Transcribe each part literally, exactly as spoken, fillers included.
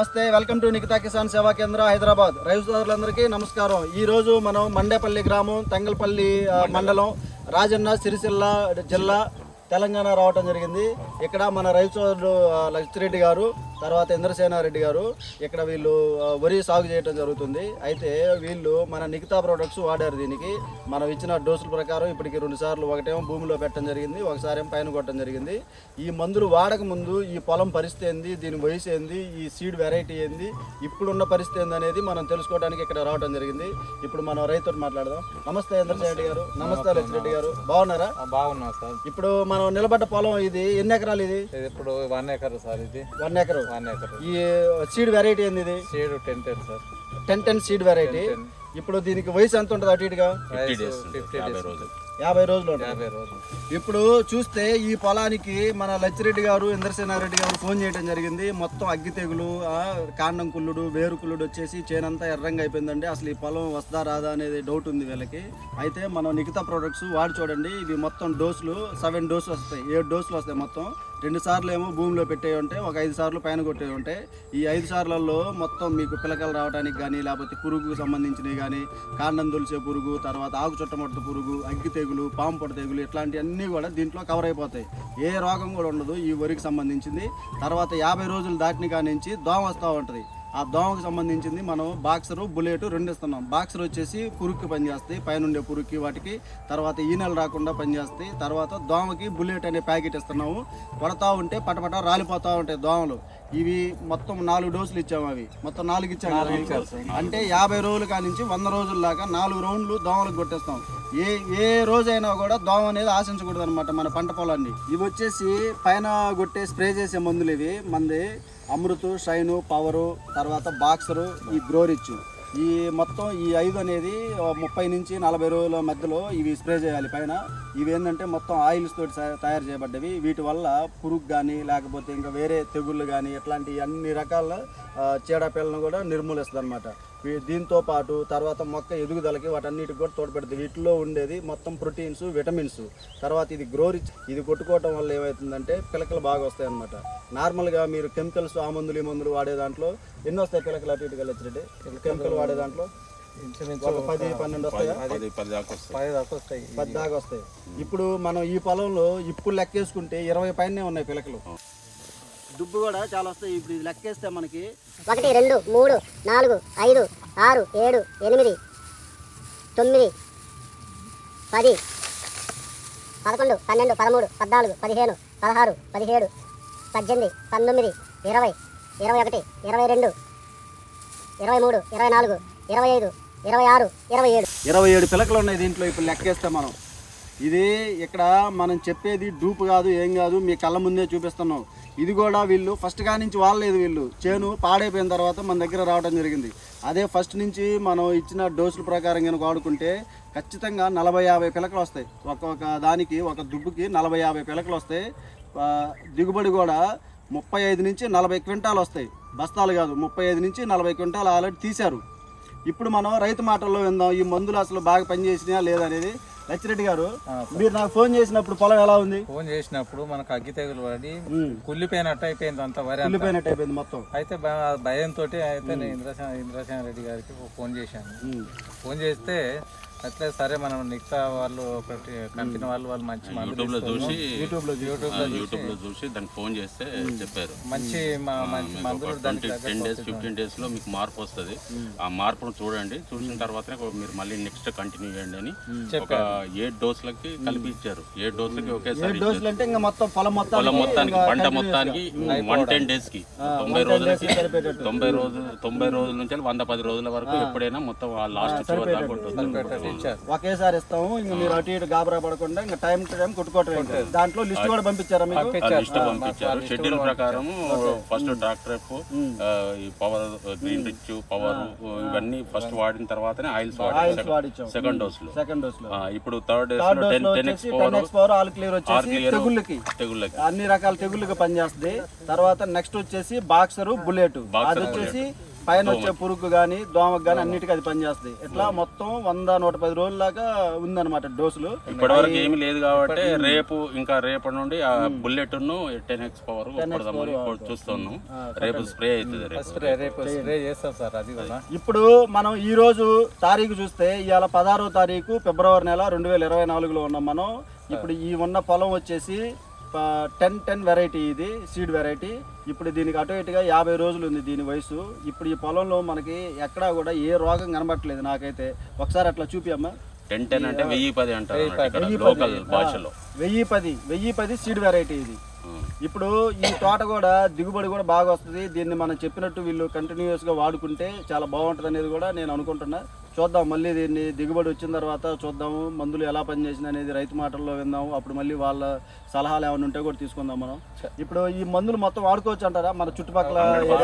నమస్తే, welcome to Nikhita Kisan సేవా కేంద్ర హైదరాబాద్. రైతు సోదరులందరికీ నమస్కారం. ఈరోజు మనం మండేపల్లి గ్రామం, తంగల్పల్లి మండలం, రాజన్న సిరిసిల్ల జిల్లా, తెలంగాణ రావటం జరిగింది. ఇక్కడ మన రైతు సోదరుడు లక్ష్మిరెడ్డి గారు, తర్వాత ఇంద్రసేనారెడ్డి గారు ఇక్కడ వీళ్ళు వరి సాగు చేయడం జరుగుతుంది. అయితే వీళ్ళు మన నిఖితా ప్రొడక్ట్స్ వాడారు. దీనికి మనం ఇచ్చిన డోసుల ప్రకారం ఇప్పటికి రెండు సార్లు, ఒకటేమో భూమిలో పెట్టడం జరిగింది, ఒకసారి ఏమో పైన కొట్టడం జరిగింది. ఈ మందులు వాడక ముందు ఈ పొలం పరిస్థితి ఏంది, దీని వయసు ఏంది, ఈ సీడ్ వెరైటీ ఏంది, ఇప్పుడున్న పరిస్థితి ఏంది అనేది మనం తెలుసుకోవడానికి ఇక్కడ రావడం జరిగింది. ఇప్పుడు మనం రైతుతో మాట్లాడదాం. నమస్తే ఇంద్రసేనారెడ్డి గారు. నమస్తే లక్ష్మిరెడ్డి గారు, బాగున్నారా? బాగున్నా సార్. ఇప్పుడు మనం నిలబడ్డ పొలం ఇది ఎన్ని ఎకరాలు? ఇది ఇప్పుడు వన్ ఎకర్ సార్. ఇది వన్ ఎకర్. One acre. ఈ సీడ్ వెరైటీ ఏంది? ఇది seed ten ten sir. Ten ten seed variety. ఇప్పుడు దీనికి వయసు ఎంత ఉంటుంది? అటు ఇటుగా యాభై రోజులు యాభై రోజులు. ఇప్పుడు చూస్తే ఈ పొలానికి మన లచ్చిరెడ్డి గారు, ఇంద్రసేనారెడ్డి గారు ఫోన్ చేయడం జరిగింది. మొత్తం అగ్గి తెగులు, కాండం కుళ్ళుడు, వేరు కుళ్ళుడు వచ్చేసి చేనంతా ఎర్రంగా అయిపోయిందండి. అసలు ఈ పొలం వస్తా రాదా అనేది డౌట్ ఉంది వీళ్ళకి. అయితే మనం నిఖితా ప్రొడక్ట్స్ వాడి చూడండి. ఇవి మొత్తం డోసులు సెవెన్ డోసులు వస్తాయి, ఏడు డోసులు వస్తాయి మొత్తం. రెండు సార్లు ఏమో భూమిలో పెట్టేవి ఉంటాయి, ఒక ఐదు సార్లు పైన కొట్టేవి ఉంటాయి. ఈ ఐదు సార్లలో మొత్తం మీకు పిలకలు రావడానికి కానీ, లేకపోతే పురుగుకు సంబంధించినవి కానీ, కాండం దులిసే పురుగు, తర్వాత ఆకు చుట్టమొట్ట పురుగు, అగ్గి తెగులు, పాము పొడ తెగులు, ఇట్లాంటివన్నీ కూడా దీంట్లో కవర్ అయిపోతాయి. ఏ రోగం కూడా ఉండదు ఈ వరికి సంబంధించింది. తర్వాత యాభై రోజులు దాటిని కానించి దోమ వస్తూ ఉంటుంది. ఆ దోమకు సంబంధించింది మనం బాక్సరు, బుల్లెట్ రెండు ఇస్తున్నాం. బాక్సర్ వచ్చేసి పురుగుకి పనిచేస్తాయి, పైనుండే పురుగుకి వాటికి. తర్వాత ఈనెలు రాకుండా పనిచేస్తాయి. తర్వాత దోమకి బుల్లెట్ అనే ప్యాకెట్ ఇస్తున్నాము. కొడతా ఉంటే పటపట రాలిపోతూ ఉంటాయి దోమలు. ఇవి మొత్తం నాలుగు డోసులు ఇచ్చాము. అవి మొత్తం నాలుగు ఇచ్చాము. అంటే యాభై రోజుల కానించి వంద రోజుల దాకా నాలుగు రౌండ్లు దోమలకు కొట్టేస్తాం. ఏ ఏ రోజైనా కూడా దోమ అనేది ఆశించకూడదు అనమాట మన పంట పొలాన్ని. ఇవి వచ్చేసి పైన కొట్టే స్ప్రే చేసే మందులు. ఇవి మంది అమృత్, షైను, పవరు, తర్వాత బాక్సరు, ఈ గ్రోరిచ్. ఈ మొత్తం ఈ ఐదు అనేది ముప్పై నుంచి నలభై రోజుల మధ్యలో ఇవి స్ప్రే చేయాలి పైన. ఇవి ఏంటంటే మొత్తం ఆయిల్స్ తోటి తయారు చేయబడ్డవి. వీటి వల్ల పురుగు కానీ, లేకపోతే ఇంకా వేరే తెగుళ్ళు కానీ, ఇట్లాంటి అన్ని రకాల చీడపీడలను కూడా నిర్మూలిస్తుంది అనమాట. దీంతో పాటు తర్వాత మొక్క ఎదుగుదలకి వాటన్నిటికి కూడా తోడ్పడుతుంది. వీటిలో ఉండేది మొత్తం ప్రోటీన్స్, విటమిన్స్. తర్వాత ఇది గ్రోరిచ్. ఇది కొట్టుకోవటం వల్ల ఏమవుతుందంటే పిలకలు బాగా వస్తాయి అనమాట. నార్మల్గా మీరు కెమికల్స్, ఆ మందులు ఈ మందులు వాడే దాంట్లో ఎన్ని వస్తాయి పిలకలు? అటు ఇటుగా లచ్చిరెడ్డి కెమికల్ వాడే దాంట్లో ఒక పది పన్నెండు వస్తాయా? పది దాకా వస్తాయి. ఇప్పుడు మనం ఈ పొలంలో ఇప్పుడు లెక్కేసుకుంటే ఇరవై పైనే ఉన్నాయి పిలకలు. దుబ్బు కూడా చాలా వస్తాయి. ఇప్పుడు ఇది లెక్కేస్తే మనకి ఒకటి, రెండు, మూడు, నాలుగు, ఐదు, ఆరు, ఏడు, ఎనిమిది, తొమ్మిది, పది, పదకొండు, పన్నెండు, పదమూడు, పద్నాలుగు, పదిహేను, పదహారు, పదిహేడు, పద్దెనిమిది, పంతొమ్మిది, ఇరవై, ఇరవై ఒకటి, ఇరవై రెండు, ఇరవై మూడు, ఇరవై నాలుగు, ఇరవై ఐదు, ఇరవై ఆరు, ఇరవై ఏడు ఇరవై ఏడు పిలకలు ఉన్నాయి దీంట్లో. ఇప్పుడు లెక్కేస్తే మనం ఇది ఇక్కడ మనం చెప్పేది డూపు కాదు, ఏం కాదు, మీ కళ్ళ ముందే చూపిస్తున్నాం. ఇది కూడా వీళ్ళు ఫస్ట్ కా నుంచి వాళ్ళలేదు. వీళ్ళు చేను పాడైపోయిన తర్వాత మన దగ్గర రావడం జరిగింది. అదే ఫస్ట్ నుంచి మనం ఇచ్చిన డోసుల ప్రకారం కనుక వాడుకుంటే ఖచ్చితంగా నలభై యాభై పిలకలు వస్తాయి. ఒక్కొక్క దానికి, ఒక దుబ్బుకి నలభై యాభై పిలకలు వస్తాయి. దిగుబడి కూడా ముప్పై ఐదు నుంచి నలభై క్వింటాలు వస్తాయి. బస్తాలు కాదు, ముప్పై ఐదు నుంచి నలభై క్వింటాలు ఆల్రెడీ తీశారు. ఇప్పుడు మనం రైతు మాటల్లో విందాం ఈ మందులు అసలు బాగా పనిచేసినా లేదనేది. లచ్చిరెడ్డి గారు, మీరు నాకు ఫోన్ చేసినప్పుడు పొలం ఎలా ఉంది? ఫోన్ చేసినప్పుడు మనకు అగ్గి తెగులు పడి కుళ్ళిపోయినట్టు అయిపోయింది, అంత వరి కుళ్ళిపోయినట్టు అయిపోయింది మొత్తం. అయితే భయంతో అయితే నేను ఇంద్రసేన ఇంద్రసేన రెడ్డి గారికి ఫోన్ చేశాను. ఫోన్ చేస్తే అట్లే సరే మనం నిఖితా వాళ్ళు ఒకటి కంపెనీ వాళ్ళు వాళ్ళు మంచి యూట్యూబ్ లో చూసి యూట్యూబ్ లో యూట్యూబ్ లో చూసి దానికి ఫోన్ చేస్తే చెప్పారు మంచి టెన్ డేస్ ఫిఫ్టీన్ డేస్ లో మీకు మార్పు వస్తుంది. ఆ మార్పును చూడండి, చూసిన తర్వాత మీరు మళ్ళీ నెక్స్ట్ కంటిన్యూ చేయండి అని ఒక ఏడు డోసులకి కలిపి ఇచ్చారు. ఏడు డోసులకి ఒకేసారి పొలం మొత్తానికి, పంట మొత్తానికి వన్ టెన్ డేస్ కి తొంభై రోజులకి తొంభై రోజులు తొంభై రోజుల నుంచి వంద పది రోజుల వరకు ఎప్పుడైనా మొత్తం లాస్ట్ చివరి దాకా ఉంటుంది. ఒకేసారి ఇస్తాము. ఇంకా మీరు అటు ఇటు గాబరా పడకుండా ఇంకా టైం టు టైం కొట్టుకోవటం. దాంట్లో లిస్ట్ కూడా పంపించారా మీకు? లిస్ట్ పంపించారు. షెడ్యూల్ ప్రకారం first tractor, power, green rich, power ఇవన్నీ ఫస్ట్ వాడిన తర్వాతనే ఆయిల్స్ వాడారు సెకండ్ డోస్ లో. సెకండ్ డోస్ లో ఇప్పుడు థర్డ్ డోస్ లో ten X power all clear వచ్చేసి తెగుళ్ళకి తెగుళ్ళకి అన్ని రకాల తెగుళ్ళకి పనిచేస్తుంది. తర్వాత నెక్స్ట్ వచ్చేసి బాక్సర్, బుల్లెట్. అది వచ్చేసి పైన వచ్చే పురుగు కానీ దోమకు కానీ అన్నిటికీ అది పనిచేస్తుంది. ఇట్లా మొత్తం వంద నూట పది రోజుల దాకా ఉందన్నమాట డోసులు. ఇప్పటి వరకు ఏమీ లేదు కాబట్టి రేపు ఇంకా రేపటి నుండి ఆ బుల్లెట్ ను టెన్ ఎక్స్ పవర్ చూస్తున్నాం. రేపు స్ప్రే అవుతుంది, రేపు స్ప్రే చేస్తాం సార్. అది కూడా ఇప్పుడు మనం ఈ రోజు తారీఖు చూస్తే ఇవాళ పదహారో తారీఖు ఫిబ్రవరి నెల రెండు వేల ఇరవై నాలుగులో ఉన్నాం మనం. ఇప్పుడు ఈ ఉన్న పొలం వచ్చేసి టెన్ టెన్ వెరైటీ, ఇది సీడ్ వెరైటీ. ఇప్పుడు దీనికి అటు ఇటుగా యాభై రోజులు ఉంది దీని వయసు. ఇప్పుడు ఈ పొలంలో మనకి ఎక్కడా కూడా ఏ రోగం కనబట్టలేదు నాకైతే. ఒకసారి అట్లా చూపియమ్మా. టెన్ టెన్ అంటే వెయ్యి పది అంటారు లోకల్ భాషలో. వెయ్యి పది వెయ్యి పది సీడ్ వెరైటీ ఇది. ఇప్పుడు ఈ తోట కూడా దిగుబడి కూడా బాగా వస్తుంది. దీన్ని మనం చెప్పినట్టు వీళ్ళు కంటిన్యూస్గా వాడుకుంటే చాలా బాగుంటుంది అనేది కూడా నేను అనుకుంటున్నా. చూద్దాం, మళ్ళీ దీన్ని దిగుబడి వచ్చిన తర్వాత చూద్దాము, మందులు ఎలా పనిచేసింది అనేది రైతు మాటల్లో విందాము. అప్పుడు మళ్ళీ వాళ్ళ సలహాలు ఏమైనా ఉంటే కూడా తీసుకుందాం మనం. ఇప్పుడు ఈ మందులు మొత్తం వాడుకోవచ్చు అంటారా మన చుట్టుపక్కల?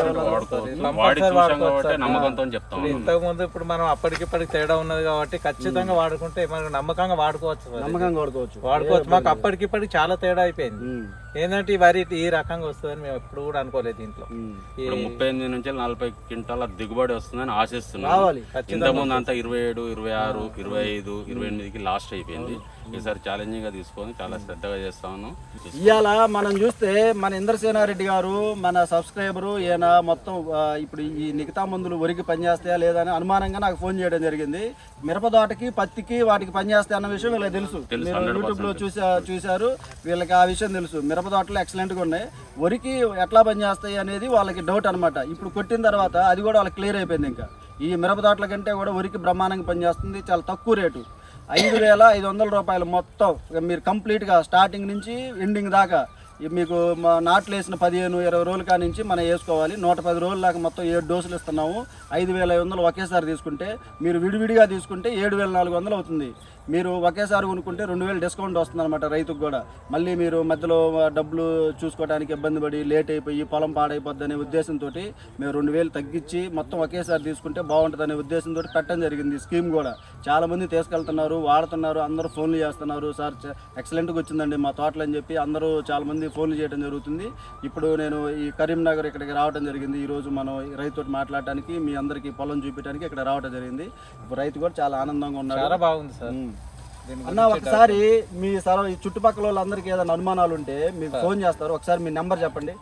ఇంతకు ముందు ఇప్పుడు మనం అప్పటికిప్పటికి తేడా ఉన్నది కాబట్టి ఖచ్చితంగా వాడుకుంటే మనకు నమ్మకంగా వాడుకోవచ్చు. నమ్మకంగా వాడుకోవచ్చు వాడుకోవచ్చు మాకు అప్పటికిప్పటికి చాలా తేడా అయిపోయింది. ఏంటంటే ఈ వరి ఈ రకంగా వస్తుందని మేము ఎప్పుడు కూడా అనుకోలేదు. దీంట్లో ముప్పై ఎనిమిది నుంచి నలభై క్వింటాల దిగుబడి వస్తుందని ఆశిస్తున్నాం. ఇంతకుముందు అంతా ఇరవై ఏడు ఇరవై ఆరు ఇరవై ఐదు ఇరవై ఎనిమిదికి లాస్ట్ అయిపోయింది. ఈసారి ఛాలెంజింగ్ గా తీసుకొని చాలా శ్రద్ధగా చేస్తా ఉన్నాం. ఇవాళ మనం చూస్తే మన ఇంద్రసేనారెడ్డి గారు మన సబ్స్క్రైబరు ఈయన మొత్తం ఇప్పుడు ఈ మిగతా మందులు వరికి పనిచేస్తాయా లేదా అని అనుమానంగా నాకు ఫోన్ చేయడం జరిగింది. మిరపదోటకి పత్తికి వాటికి పనిచేస్తాయి అన్న విషయం వీళ్ళకి తెలుసు. మీరు యూట్యూబ్ లో చూసా చూశారు వీళ్ళకి ఆ విషయం తెలుసు. మిరపదోటలు ఎక్సలెంట్ గా ఉన్నాయి. వరికి ఎట్లా పనిచేస్తాయి అనేది వాళ్ళకి డౌట్ అనమాట. ఇప్పుడు కొట్టిన తర్వాత అది కూడా వాళ్ళకి క్లియర్ అయిపోయింది. ఇంకా ఈ మిరపదోటల కంటే కూడా వరికి బ్రహ్మాండంగా పనిచేస్తుంది. చాలా తక్కువ రేటు, ఐదు వేల ఐదు వందల రూపాయలు మొత్తం మీరు కంప్లీట్గా స్టార్టింగ్ నుంచి ఎండింగ్ దాకా. మీకు నాట్లు వేసిన పదిహేను ఇరవై రోజుల కా నుంచి మనం వేసుకోవాలి. నూట పది రోజుల దాకా మొత్తం ఏడు డోసులు ఇస్తున్నాము. ఐదు వేల ఐదు వందలు ఒకేసారి తీసుకుంటే, మీరు విడివిడిగా తీసుకుంటే ఏడు వేల నాలుగు వందలు అవుతుంది. మీరు ఒకేసారి కొనుక్కుంటే రెండు వేలు డిస్కౌంట్ వస్తుంది అనమాట రైతుకు కూడా. మళ్ళీ మీరు మధ్యలో డబ్బులు చూసుకోవడానికి ఇబ్బంది పడి లేట్ అయిపోయి పొలం పాడైపోద్ది అనే ఉద్దేశంతో మేము రెండు వేలు తగ్గించి మొత్తం ఒకేసారి తీసుకుంటే బాగుంటుంది అనే ఉద్దేశంతో పెట్టడం జరిగింది. స్కీమ్ కూడా చాలామంది తీసుకెళ్తున్నారు, వాడుతున్నారు, అందరూ ఫోన్లు చేస్తున్నారు. సార్ ఎక్సలెంట్గా వచ్చిందండి మా తోటలు అని చెప్పి అందరూ చాలామంది ఫోన్లు చేయడం జరుగుతుంది. ఇప్పుడు నేను ఈ కరీంనగర్ ఇక్కడికి రావడం జరిగింది. ఈరోజు మనం రైతుతో మాట్లాడటానికి, మీ అందరికీ పొలం చూపించడానికి ఇక్కడ రావడం జరిగింది. ఇప్పుడు రైతు కూడా చాలా ఆనందంగా ఉన్నారు. చాలా బాగుంది సార్. అన్న ఒకసారి మీ సర్వ చుట్టుపక్కల వాళ్ళందరికీ ఏదైనా అనుమానాలు ఉంటే మీకు ఫోన్ చేస్తారు. ఒకసారి మీ నెంబర్ చెప్పండి.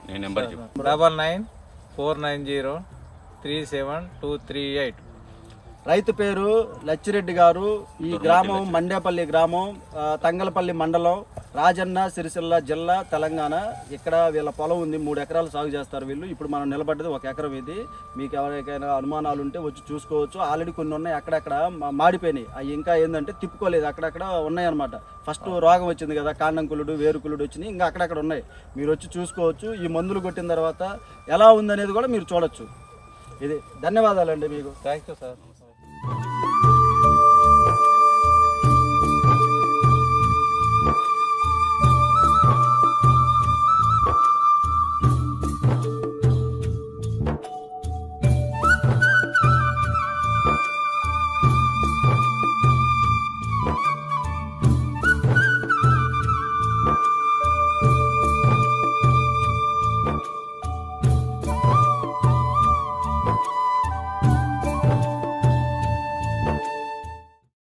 Double nine four nine zero three seven two three eight. రైతు పేరు లచ్చిరెడ్డి గారు. ఈ గ్రామం మండేపల్లి గ్రామం, తంగలపల్లి మండలం, రాజన్న సిరిసిల్ల జిల్లా, తెలంగాణ. ఇక్కడ వీళ్ళ పొలం ఉంది, మూడు ఎకరాలు సాగు చేస్తారు వీళ్ళు. ఇప్పుడు మనం నిలబడ్డది ఒక ఎకరం ఇది. మీకు ఎవరికైనా అనుమానాలు ఉంటే వచ్చి చూసుకోవచ్చు. ఆల్రెడీ కొన్ని ఉన్నాయి, అక్కడక్కడ మాడిపోయినాయి. అవి ఇంకా ఏంటంటే తిప్పుకోలేదు, అక్కడక్కడ ఉన్నాయి అనమాట. ఫస్ట్ రోగం వచ్చింది కదా, కాండంకులుడు వేరుకులుడు వచ్చినాయి, ఇంకా అక్కడక్కడ ఉన్నాయి. మీరు వచ్చి చూసుకోవచ్చు. ఈ మందులు కొట్టిన తర్వాత ఎలా ఉందనేది కూడా మీరు చూడొచ్చు. ఇది ధన్యవాదాలండి మీకు. Thank you sir.